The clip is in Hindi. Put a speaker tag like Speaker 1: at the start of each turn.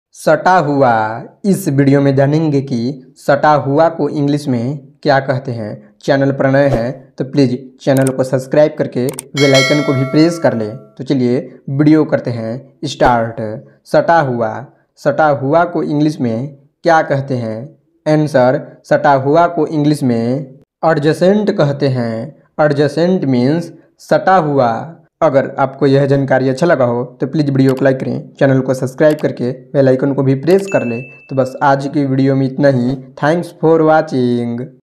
Speaker 1: सटा हुआ। इस वीडियो में जानेंगे कि सटा हुआ को इंग्लिश में क्या कहते हैं। चैनल पर नए हैं तो प्लीज़ चैनल को सब्सक्राइब करके बेल आइकन को भी प्रेस कर ले। तो चलिए वीडियो करते हैं स्टार्ट। सटा हुआ। सटा हुआ को इंग्लिश में क्या कहते हैं। आंसर, सटा हुआ को इंग्लिश में एडजेसेंट कहते हैं। एडजेसेंट मीन्स सटा हुआ। अगर आपको यह जानकारी अच्छा लगा हो तो प्लीज़ वीडियो को लाइक करें, चैनल को सब्सक्राइब करके बेल आइकन को भी प्रेस कर लें। तो बस आज की वीडियो में इतना ही। Thanks for watching.